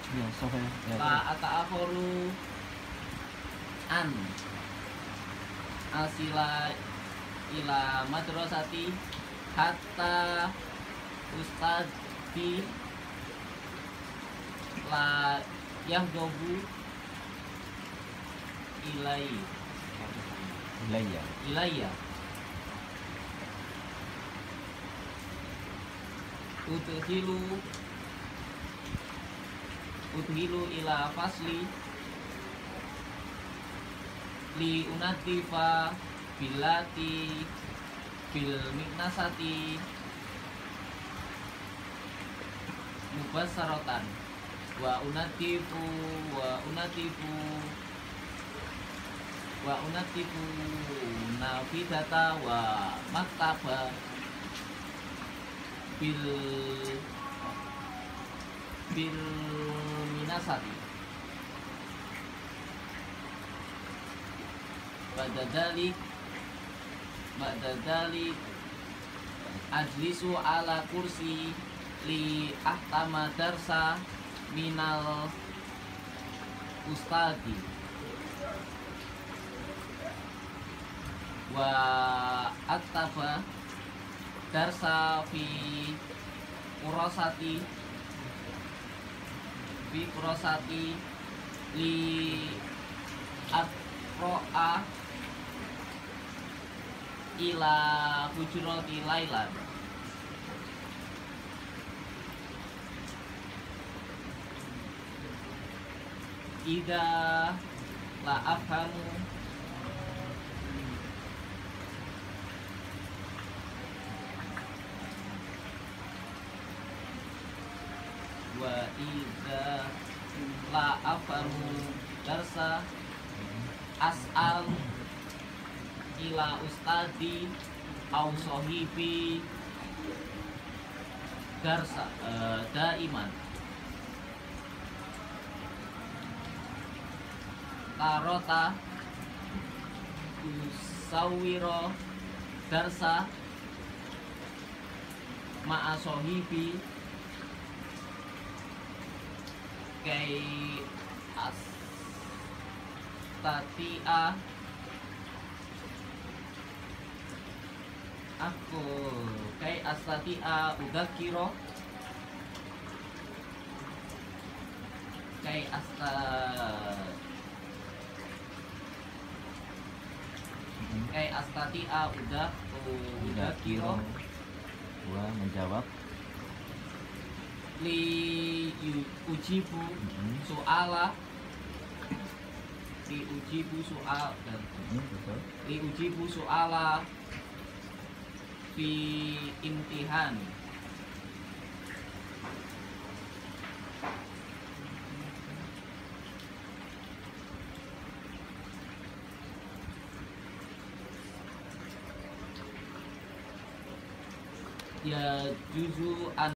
Ya, sofa ya. Ya, La ata'akhoru an asila ila madrasati hatta ustadi la yahdobu Ilayya. ilayya udhilu ila fasli li unatifa bilati bil miknasati mubasarotan wa unatifu nafidata wa maktaba bil minasati ba'da dalik ajlisu ala kursi li ahtama darsa minal ustadi wa aktaba darsa fi kurosati li akro'a ila hujurati lailan ida la afhamu wa ida la afhamu darsa as'al ila ustadi au sohibi darsa daiman tarota usawiro darsa ma'a sohibi kay astatia aku kay astatia udakiro kay astatia udakiro Gua menjawab li ujibu soala li ujibu soal dan betul. li ujibu soala fi imtihan ya juzu an